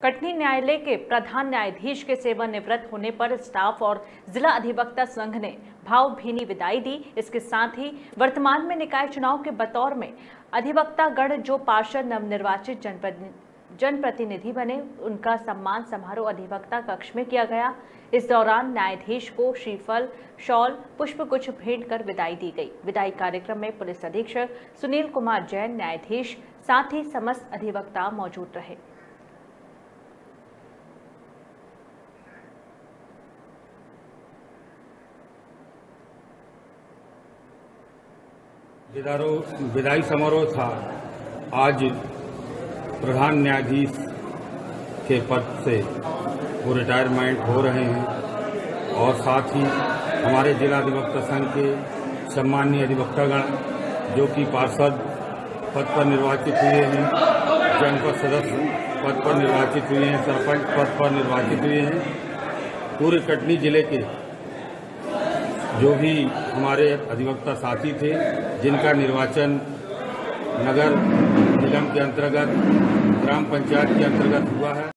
कटनी न्यायालय के प्रधान न्यायाधीश के सेवानिवृत्त होने पर स्टाफ और जिला अधिवक्ता संघ ने भावभीनी विदाई दी। इसके साथ ही वर्तमान में निकाय चुनाव के बतौर में अधिवक्तागण जो पार्षद नवनिर्वाचित जनप्रतिनिधि बने, उनका सम्मान समारोह अधिवक्ता कक्ष में किया गया। इस दौरान न्यायाधीश को श्रीफल, शॉल, पुष्पगुच्छ भेंट कर विदाई दी गई। विदाई कार्यक्रम में पुलिस अधीक्षक सुनील कुमार जैन, न्यायाधीश, साथ ही समस्त अधिवक्ता मौजूद रहे। विदाई समारोह था। आज प्रधान न्यायाधीश के पद से वो रिटायरमेंट हो रहे हैं और साथ ही हमारे जिला अधिवक्ता संघ के सम्मानीय अधिवक्तागण जो कि पार्षद पद पर निर्वाचित हुए हैं, जनपद सदस्य पद पर निर्वाचित हुए हैं, सरपंच पद पर निर्वाचित हुए हैं, पूरे कटनी जिले के जो भी हमारे अधिवक्ता साथी थे जिनका निर्वाचन नगर निगम के अंतर्गत, ग्राम पंचायत के अंतर्गत हुआ है।